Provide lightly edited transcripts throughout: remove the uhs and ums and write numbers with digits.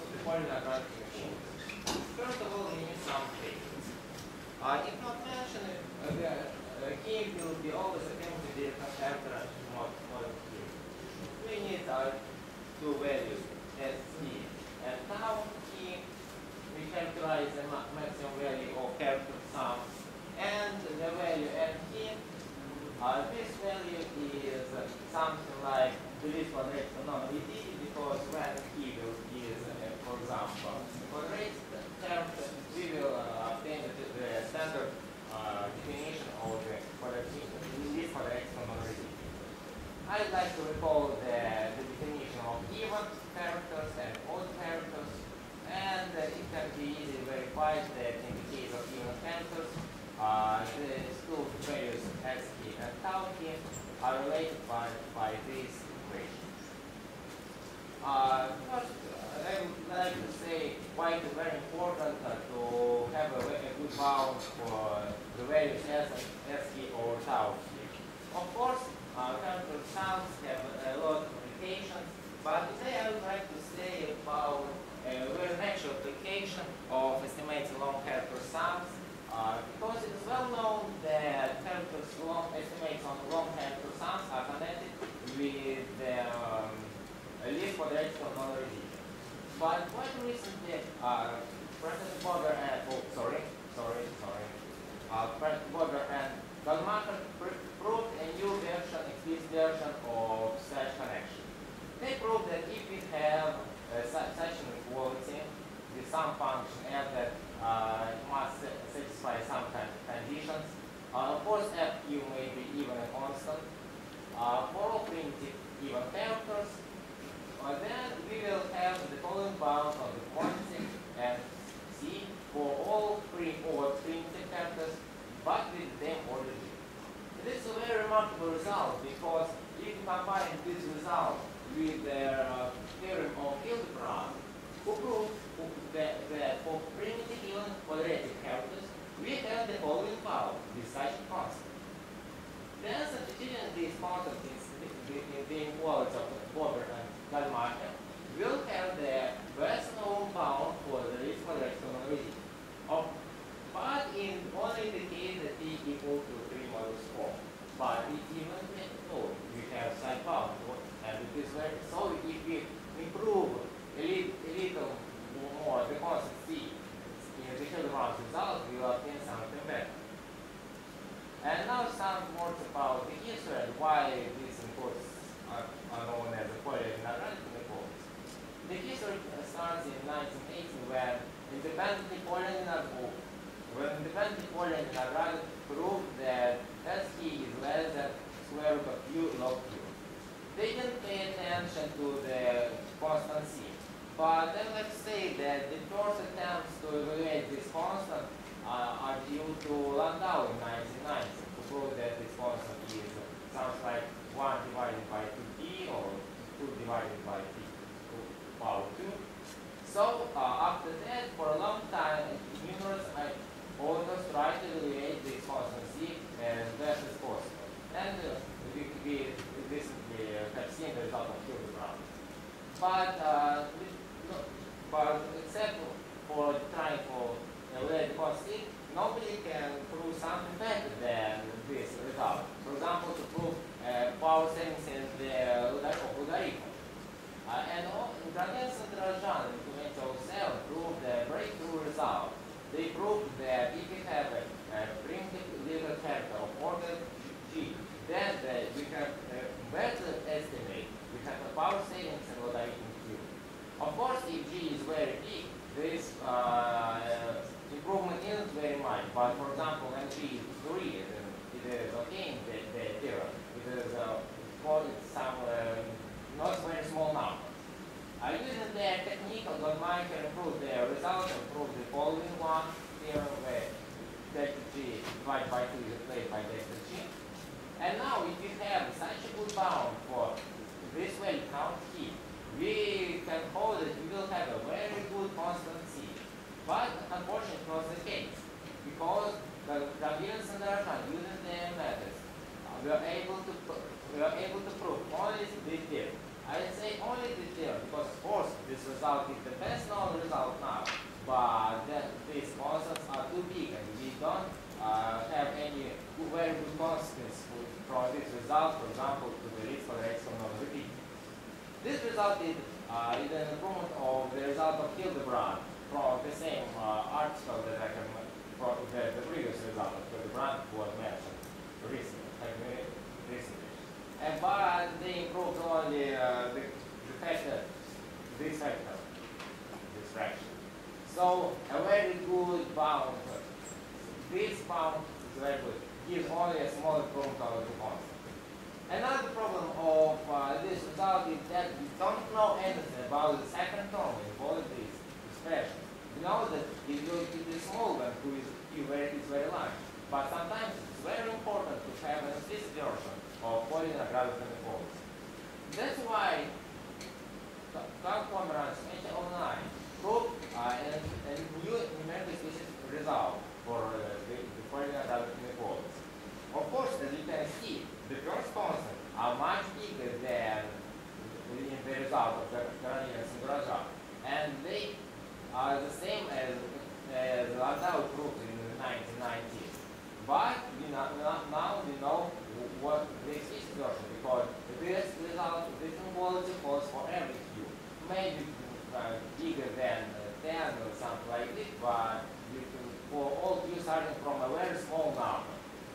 to the Pólya-Vinogradov machine. First of all, we need some cases. If not mentioned, the key will be always attempting to the character model key. We need two values, S key and tau key. We characterize the maximum value of character sum and the value n key. This value is something like the least quadratic non-repeated because when key is, for example, quadratic term, we will obtain the standard definition of the least quadratic non-repeated. I'd like to recall the definition of even characters and odd characters, and it can be easily verified that in the case of even characters, the two values S key and tau key are related by this equation. First, I would like to say why it is very important to have a good bound for the values S key or tau key. Of course, character sums have a lot of applications, but today I would like to say about a very natural application of estimating long character sums, because it is well known that estimates on long character sums are connected with the least quadratic non-reduction. But quite recently, Professor Boger and Boger and Goldmacher proved a new version, explicit version of such connection. They proved that if we have such an equality with some function f that must satisfy some kind of conditions, of course fq may be even a constant, for all primitive even characters, then we will have the following bound on the quantity and c for all primitive characters, but with the same order. This is a very remarkable result because if you combine this result with their theorem of Hildebrand, who proved that for primitive even quadratic characters, we have the following bound with such a constant. Then substituting these constants in the inequality of Boger and Goldmacher will have the best known bound for the least quadratic non-reduction. But in only the case that t equal to 3 modulus 4. But it even we have side bound, and it is very so if we improve a little more the constant c in the Hildebrand result, we will obtain something better. And now some words about the history and why these inequalities are known as the Pólya-Vinogradov inequalities. The history starts in 1918 when independently Pólya-Vinogradov proved that S key is less than square root of q log q. They didn't pay attention to the constant c, but then let's say that the first attempts to evaluate this constant are due to Landau in 1990 to prove that this constant is sounds like 1 divided by 2t or 2 divided by t to the power 2. So after that, for a long time, numerous authors tried to evaluate this constant c as best as possible. And we recently have seen the result of Hildebrand. But except for trying to evaluate the constant c, nobody can prove something better than this result. For example, to prove power savings in the logarithm. And Dragens and Drajan in 2007 proved the breakthrough result. They proved that if you have a primitive little character of order g, then we can better estimate, we have a power savings in logarithm q. Of course, if g is very big, this improvement isn't very much, but for example, when g is 3, then it is okay in the theorem. It is some not very small number. Using their technique, Goldmacher improved their result and proved the following one theorem where delta g divided by 2 is replaced by delta g. And now if you have such a good bound for this value count key, we can hold that we will have a very good constant c. But unfortunately it was the case, because the Dragens and Drajan using their methods, we are able to prove only this theorem. I say only this theorem because of course this result is the best known result now, but these constants are too big and we don't have any very good consequence from this result, for example, to the least theoretical non-repeat. This result is an improvement of the result of Hildebrand from the same article that I have from the previous result of Hildebrand was mentioned recently. But they improved only the factor, this factor, this fraction. So a very good bound. This bound is very good. Gives only a small improvement of the constant. Another problem of this result is that we don't know anything about the second term in both these expressions. We know that it is small and who is very large. But sometimes it's very important to have an explicit version of Pólya-Vinogradov inequality. That's why Pomerantz 2009 proved a new numerically explicit result for the Pólya-Vinogradov inequalities. Of course, as you can see, the first constants are much bigger than in the result of Garanin and Singrajov, and they are the same as Landau proved in 1990s. But now we know what the explicit version, because this result, this inequality holds for every Q. Maybe bigger than 10 or something like this, but for all Q starting from a very small number.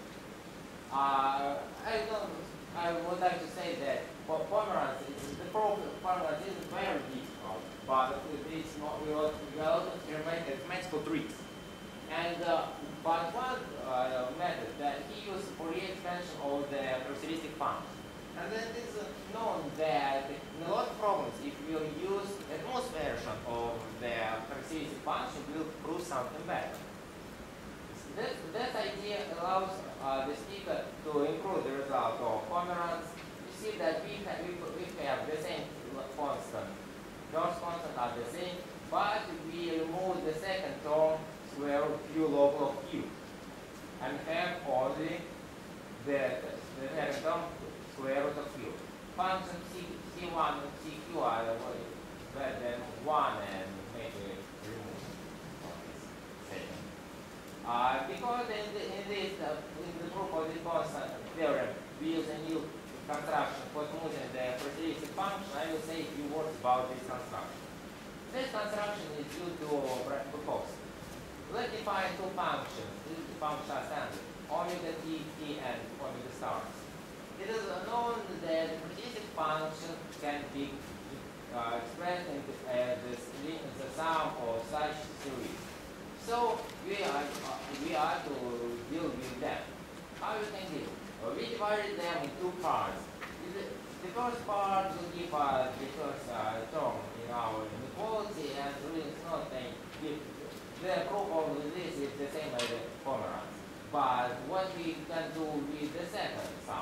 I would like to say that for Pomerantz, the problem of Pomerantz isn't very difficult, but it's not mathematical tricks. And but one method that he used Fourier expansion of the characteristic function. And then it is known that in a lot of problems, if you use a most version of the characteristic function, will prove something better. That idea allows the speaker to improve the result of Pomerantz. You see that we have the same constant. First constant are the same, but we remove the second term square root q log of q, and have only the second term square root of q. Function c1 and cq are better than 1 and maybe remove from this second. Because in the proof of the constant theorem, we use a new construction for smoothing the characteristic function. I will say a few words about this construction. This construction is due to Bukowski. Let's define two functions. This is the function standard, omega t and omega stars. It is known that the characteristic function can be expressed in the sum of such series. So we are to deal with them. How we can deal? We divided them in two parts. The first part will give us the first term in our inequality, and really it's not a the proof of this is the same as the Pomerantz. But what we can do with the second sum,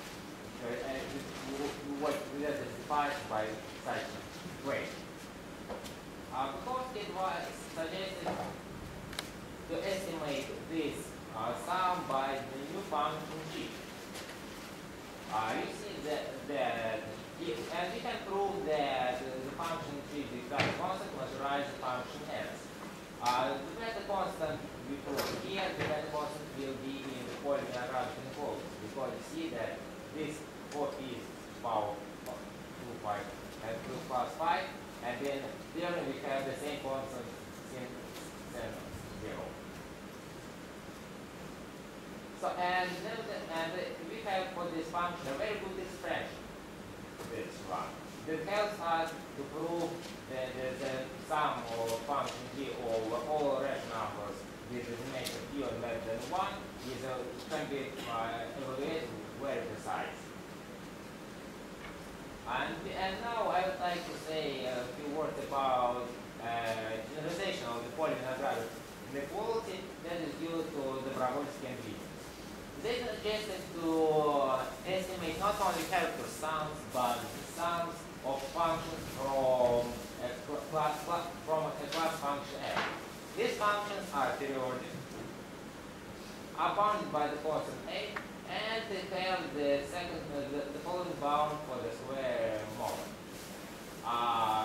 what that is defined by such way. Because it was suggested to estimate this sum by the new function g. You see that and we can prove that the function g is the constant measurize the function s. The beta constant we prove here, the beta constant will be in the Pólya-Vinogradov inequality, because you see that this 4 is power 2 pi and 2 plus 5, and then here we have the same constant since 0. So and we have for this function a very good expression. This one that helps us to prove that the sum of function g over all rational numbers with the dimension q and less than 1 is can be evaluated very precise. And now I would like to say a few words about generalization of the Pólya-Vinogradov inequality that is due to the Bravolsky and Witten. They suggested to estimate not only character sums, but sums of functions from a class function f. These functions are periodic, are bounded by the constant a, and they have the following bound for the square moment.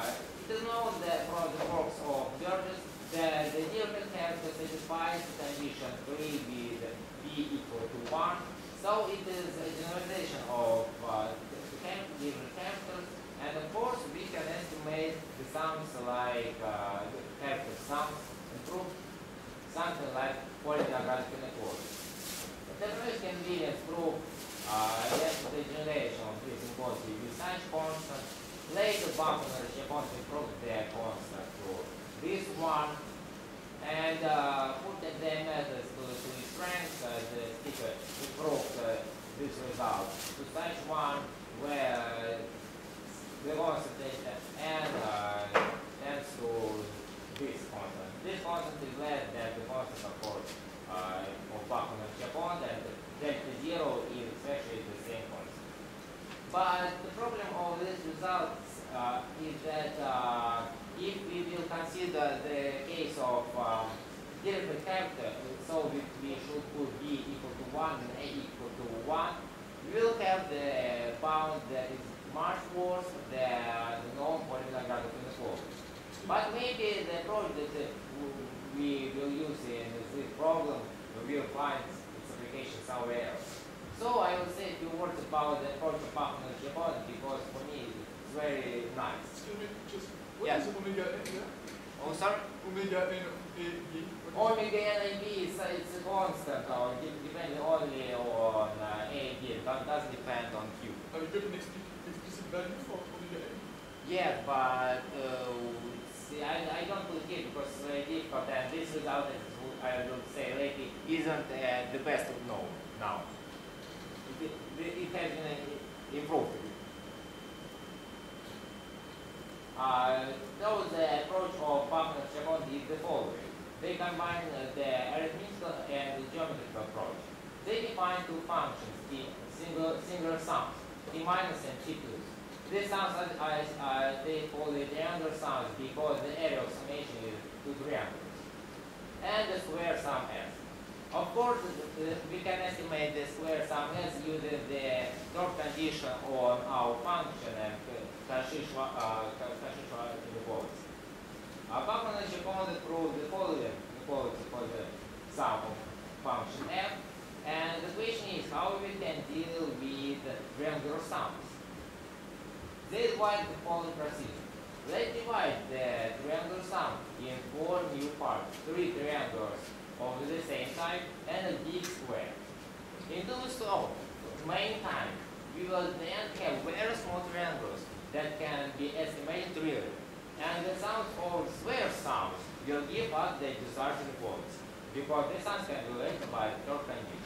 is known that from the works of Burgess that the different character satisfies the condition 3 with b equal to 1. So it is a generalization of different characters, and of course we can estimate the sums like the character sums and prove something like Pólya-Vinogradov inequality. The first convenience proof the generation of this inequality with such constant. Later, Buckman and Japonski proved their constant to this one, and put their methods to its strength. The speaker proved this result to such one where the constant is n tends to this constant. This constant is less than the constant of course of Buckman and Japan, and delta 0 is actually the same constant. But the problem of this result is that if we will consider the case of different character, so we should put b equal to 1 and a equal to 1, we will have the bound that is much worse than the known Pólya-Vinogradov inequality. But maybe the approach that we will use in this problem, we will find its application somewhere else. So I will say a few words about the approach of Buckman and Japan because for me it's very nice. Excuse me, just what yes. is omega n here? Oh, sorry? Omega n of a, b? Omega n and b it's a constant, or depending only on a and b. It doesn't depend on q. Have you got an explicit value for omega n? Yeah, but see, I don't put here because it's very difficult, and this result, I will say later, isn't the best of known now. It has been improved. So the approach of Buckman and Japan is the following. They combine the arithmetical and the geometrical approach. They define two functions, singular sums, t minus and t plus. These sums they call it triangular sums because the area of summation is two triangles. And the square sum s. Of course, we can estimate the square sum s using the third condition on our function and Cauchy-Schwarz inequality. Buckman and Japan proved the following inequality for the sum of function f, and the question is how we can deal with triangular sums. They divide the following procedure. Let's divide the triangular sum in 4 new parts, 3 triangles of the same type and a big square. In doing so, many times, we will then have very small triangles that can be estimated really. And the sums of square sums will give us the desired inequality because the sums can be related by the third condition.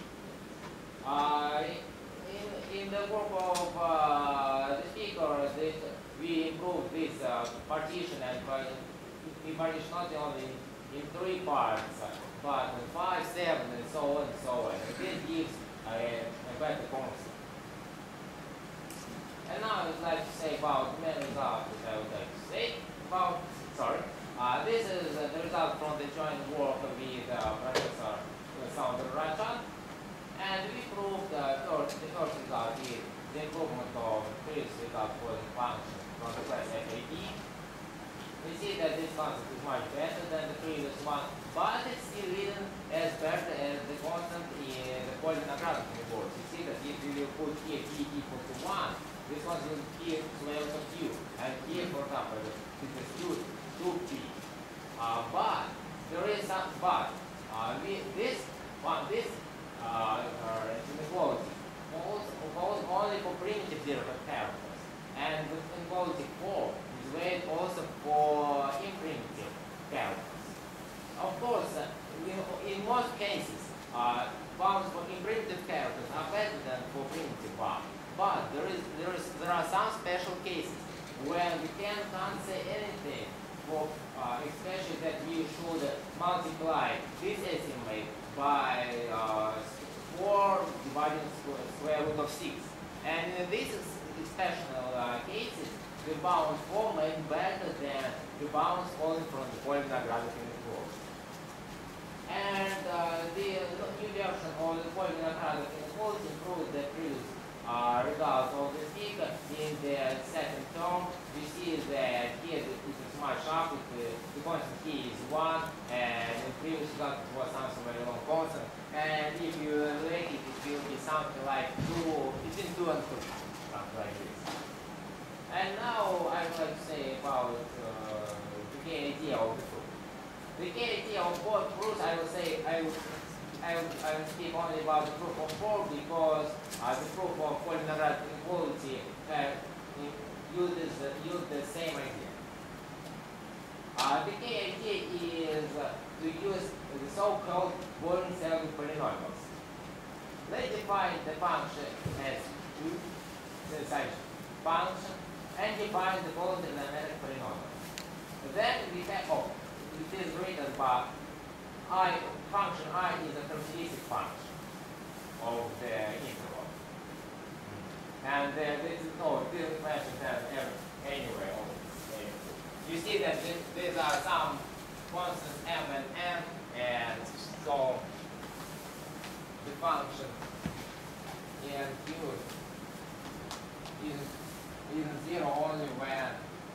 In the work of the speaker, we improved this partition, and we partition not only in 3 parts, but in 5, 7, and so on and so on. And this gives a better concept. And now I would like to say about the main result that I would like to say about, this is the result from the joint work with Professor Saunders Rachan. And we proved the first result is the improvement of the previous result for the function from the class FAB. We see that this concept is much better than the previous one, but it's still written as better as the constant in the Pólya-Vinogradov inequality. You see that if we will put here p equal to 1, this one will be square root of q. And here, for example, it is 2p. But there is some but. This inequality holds only for primitive different characters, and the inequality 4 is valid also for imprimitive characters. Of course, in most cases, bounds for imprimitive characters are better than for primitive bounds. But there are some special cases where we can't say anything, for, especially that we should multiply this estimate by 4 divided square root of 6. And in these special cases, the bounds 4 may be better than the bounds falling from the Pólya-Vinogradov inequality. And the new version of the Pólya-Vinogradov inequality improves the previous result of the peak in the second term. We see that here it is much up, the constant here is 1, and in previous result it was something very long constant. And if you evaluate it, it will be something like 2, between 2 and 2, something like this. And now I would like to say about the key idea of the proof. The key idea of both proofs, I will say, I will speak only about the proof of 4 because the proof of Pólya-Vinogradov inequality uses the same idea. The key idea is to use the so-called Pólya-Vinogradov polynomials. Let's define the function as such function and define the following dynamic polynomial. Then we have, it is written by function I is a characteristic function of the interval. And this is mentioned anywhere. You see that these are some constants m and n, and so the function in q is 0 only when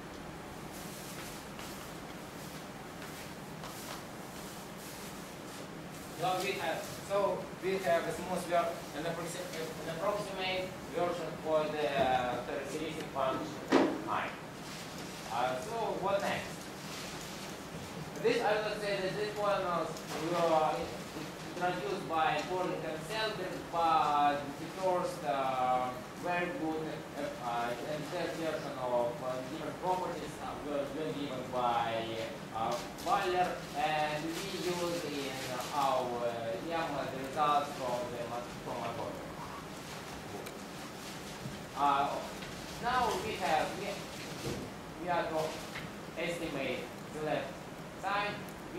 we have a smooth an approximate version for the characteristic function I. So what next? This I would say that this one was introduced by Frolenkov and Selberg, but the first very good and third version of different properties were given by Pólya, and we use in our the results from our book. Now we are to estimate the left side.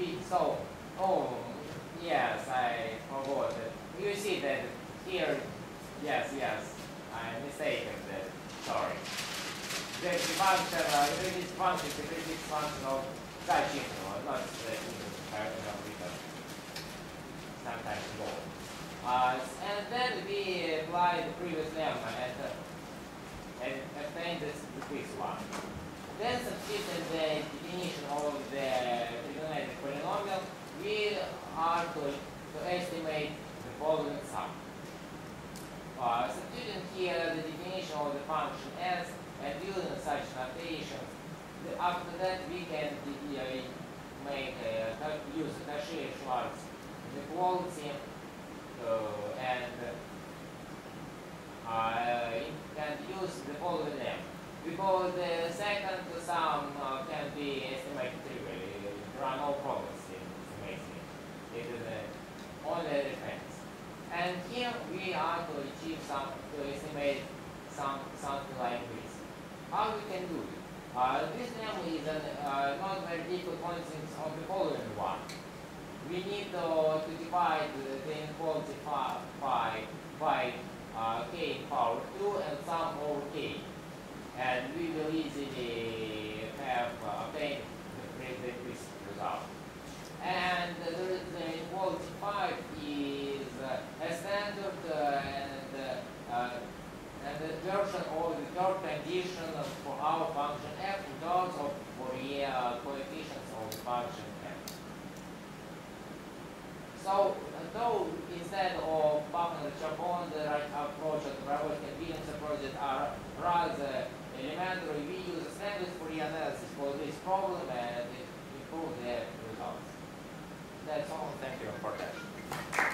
Yes, I forgot it. You see that here, yes, I'm mistaken that, sorry. The function, this function is the critical function of such interval, not the interval written sometimes ago. And then we apply the previous lemma and obtain this quick one. Then substituting the definition of the trigonometric polynomial, we are to estimate the following sum. Substituting here the definition of the function s and using such notations, after that we can use Cauchy-Schwarz inequality and use the following lemma. Because the second sum can be estimated trivially. There are no problems in estimating. It is only a reference. And here we are to estimate something like this. How we can do it? This lemma is not very difficult constants of the following one. We need to divide the inequality by k power 2 and sum over k. And we will easily have obtained the result. And the inequality 5 is a standard and the version of the third condition for our function f in terms of Fourier coefficients of the function f. So, though instead of Bachmann-Chapon, the right approach and the right convenience approach that are rather elementary, we use a standard Fourier analysis for this problem and improve the results. That's all. Thank you for that.